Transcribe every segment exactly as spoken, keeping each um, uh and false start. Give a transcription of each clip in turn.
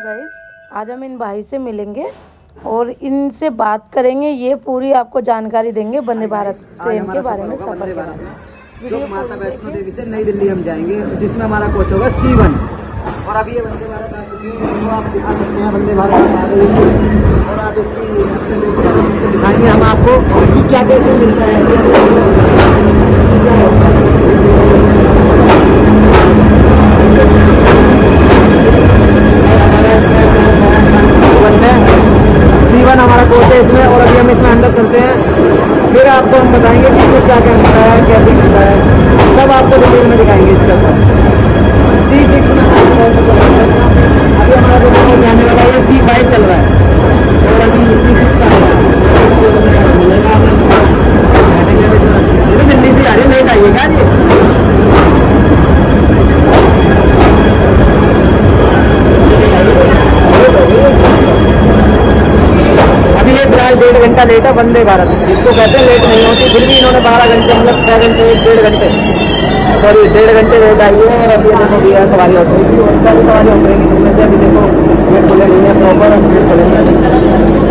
Guys, आज हम इन भाई से मिलेंगे और इनसे बात करेंगे। ये पूरी आपको जानकारी देंगे वंदे भारत ट्रेन के बारे में, सफर के बारे में। जो माता वैष्णो देवी से नई दिल्ली हम जाएंगे, जिसमें हमारा कोच होगा सी वन। और अभी ये वंदे भारत आ चुकी है, तो आप दिखा सकते हैं वंदे भारत आ गई है। और आप इसकी दिखाएंगे हम आपको कि क्या कैसे मिलता है। सीवन हमारा कोच है इसमें, और अभी हम इसमें अंदर चलते हैं, फिर आपको हम बताएंगे कि इसमें क्या क्या मिलता है, कैसे मिलता है, सब आपको डिटेल में दिखाएंगे इसके ऊपर। सी सिक्स में अभी हमारा जो जाने वाला है सी फाइव चल रहा है, और अभी सी सिक्स का मिलेगा। दिल्ली से आ रही है, लेट आइएगा जी। अभी ये फिलहाल डेढ़ घंटा लेट है वंदे भारत, इसको कहते हैं लेट नहीं होती, फिर भी इन्होंने बारह घंटे मतलब छः घंटे डेढ़ घंटे सॉरी डेढ़ घंटे लेट आई है। और अभी देखो भैया सवारी हो रही है, उनका भी सवारी हो रही है। अभी देखो गेट खुले नहीं है प्रॉपर, गेट खुले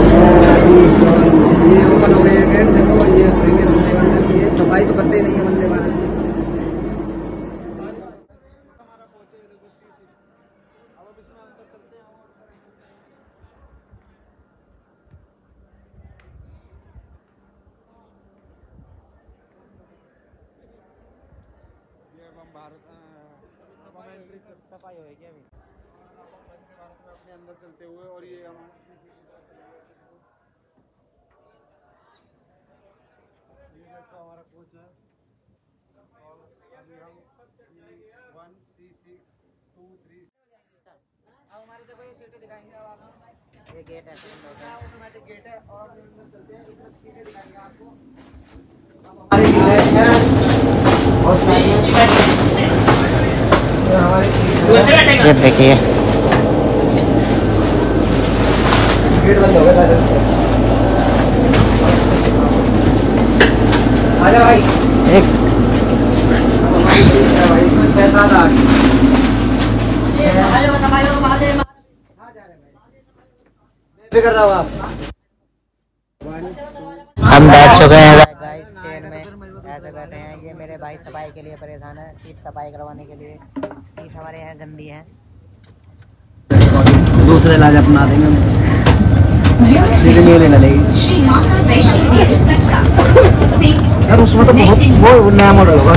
ये ओपन हो गए हैं गेट। देखो ये खुलेंगे वंदे भारत, ये सफाई तो करते ही नहीं है वंदे भारत। भारत सफाई होगी अभी वंदे भारत में अपने अंदर चलते हुए। और ये हम ये देखो हमारा कोच है, और अभी हम C one C six two three अब हमारे देखो ये सीटें दिखाएंगे। अब आप ये गेट है, ऑटोमेटिक गेट है, और अंदर चलते हैं, इसमें सीटें दिखाएंगे आपको। हमारे गेट है और ये देखिए गेट बंद हो गया। आजा भाई, एक भाई इसमें छह सात आ गई। फिक्र रहो आप। हम बैठ चुके हैं गाइस ट्रेन में, ऐसे बैठे हैं। ये मेरे भाई सफाई के लिए परेशान है, सीट सफाई करवाने के लिए। सीट हमारे यहाँ गंदी है, दूसरे इलाज अपना देंगे हम, नहीं लेना लेगी यार। उसमें तो बहुत वो नया मॉडल होगा।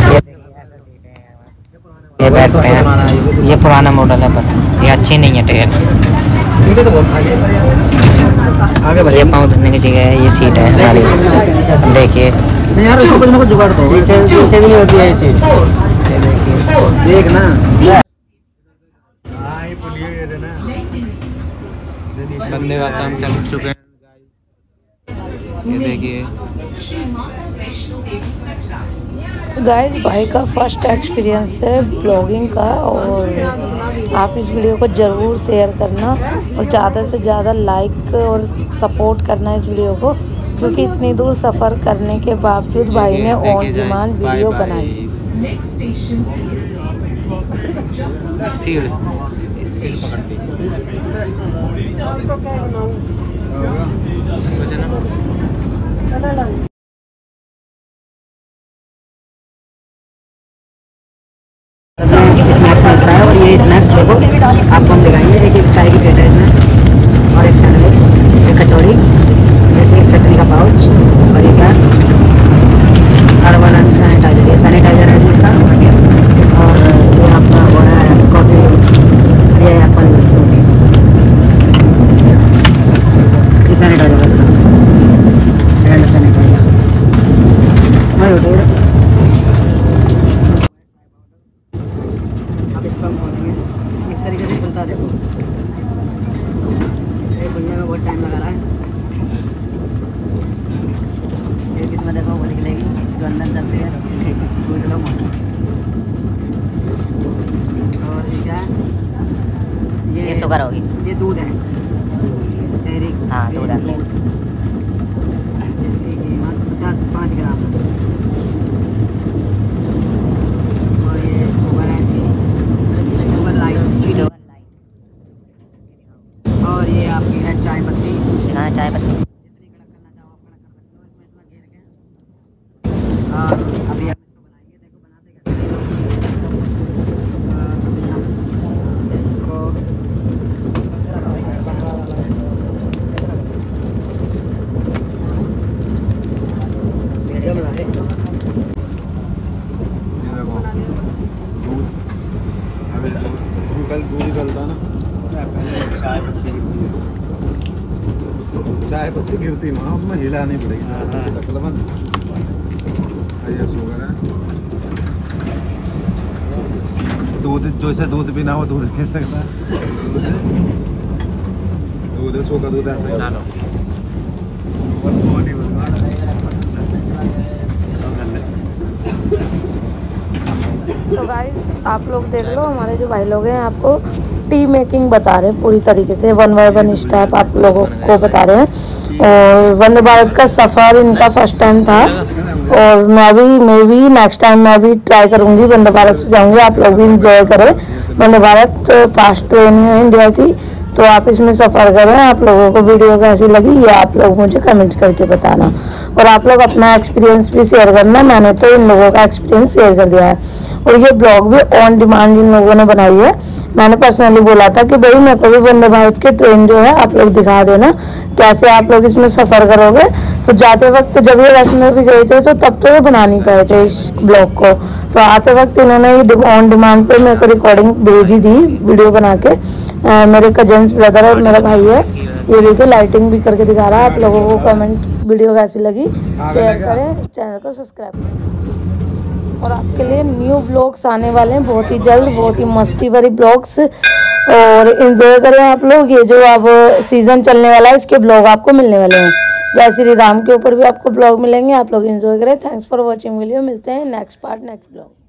ये बैठते हैं, ये पुराना मॉडल है पर ये अच्छी नहीं है ट्रेन। तो बहुत आगे ये पाँव धरने की जगह है, ये सीट है हमारी। देखिए नहीं यार, उसको कुछ ना कुछ जुगाड़ दो, पीछे पीछे भी नहीं होती है ये सीट। देख ना वंदे भारत हम चल चुके हैं, ये देखिए गाइस। भाई का फर्स्ट एक्सपीरियंस है ब्लॉगिंग का, और आप इस वीडियो को ज़रूर शेयर करना और ज़्यादा से ज़्यादा लाइक और सपोर्ट करना इस वीडियो को, क्योंकि इतनी दूर सफ़र करने के बावजूद भाई ने ऑन डिमांड वीडियो बनाई। स्पीड स्पीड पकड़ती स्नैक्स मिलता है। और ये स्नैक्स देखो आपको हम दिखाएंगे। एक एक चाय की प्लेट है इसमें, और एक सैंडविच, एक कचौड़ी, एक चटनी का पाउच, और ये क्या हर्बल सैनिटाइजर, ये सैनिटाइजर है इसका। और ये आपका वो है कॉफी, ये एप्पल ये सैनिटाइजर है इसका, हैंड सैनिटाइजर। अब इसको हम खोलेंगे, इस तरीके से खुलता। देखो ये खुलने में बहुत टाइम लगा रहा है। एक इसमें देखो वो निकलेगी जो अंदर चलती है, दूसरा मौसम। और ये क्या है, ये, ये शुगर होगी, ये दूध है, डेयरी। हाँ दूध है। इसकी कीमत पचास पाँच ग्राम है। और ये शुगर है, शुगर लाइट, दिखाएं चाय पत्ती। जितनी कड़क करना चाहो आप कड़क कर सकते हो। इसमें इसमें घेर के हाँ अभी हम इसको बनाएंगे। देखो बनाते कैसे इसको वीडियो बना रहे। कल दूध निकलता ना चाय पत्ती चाय पत्ती गिरती ना उसमें हिलानी पड़ेगी। दूध जो से दूध भी ना हो दूध पी सकता दूध सूखा दूध ऐसे डालो। तो गाइस आप लोग देख लो, हमारे जो भाई लोग हैं आपको टी मेकिंग बता रहे हैं पूरी तरीके से, वन बाय वन स्टेप आप लोगों को बता रहे हैं। और वंदे भारत का सफ़र इनका फर्स्ट टाइम था और मैं भी मैं भी नेक्स्ट टाइम मैं भी ट्राई करूंगी, वंदे भारत से जाऊंगी। आप लोग भी इंजॉय करें। वंदे भारत फास्ट ट्रेन है इंडिया की, तो आप इसमें सफ़र करें। आप लोगों को वीडियो कैसी लगी ये आप लोग मुझे कमेंट करके बताना, और आप लोग अपना एक्सपीरियंस भी शेयर करना। मैंने तो इन लोगों का एक्सपीरियंस शेयर कर दिया है, और ये ब्लॉग भी ऑन डिमांड इन लोगों ने बनाई है। मैंने पर्सनली बोला था कि भाई मेरे को भी वंदे भारत के ट्रेन जो है आप लोग दिखा देना, कैसे आप लोग इसमें सफ़र करोगे। तो जाते वक्त जब ये वैष्णो भी गए थे तो तब तो ये बना नहीं पाए थे इस ब्लॉग को, तो आते वक्त इन्होंने ये ऑन डिमांड पे मेरे को रिकॉर्डिंग भेजी थी वीडियो बना के। आ, मेरे कजन्स ब्रदर और मेरा भाई है, ये देखिए लाइटिंग भी करके दिखा रहा है। आप लोगों को कमेंट वीडियो कैसी लगी शेयर करें, चैनल को सब्सक्राइब करें। और आपके लिए न्यू ब्लॉग्स आने वाले हैं बहुत ही जल्द, बहुत ही मस्ती भरी ब्लॉग्स, और एंजॉय करें आप लोग। ये जो अब सीज़न चलने वाला है इसके ब्लॉग आपको मिलने वाले हैं। जय श्री राम के ऊपर भी आपको ब्लॉग मिलेंगे, आप लोग एंजॉय करें। Thanks for watching video. मिलते हैं नेक्स्ट पार्ट नेक्स्ट ब्लॉग।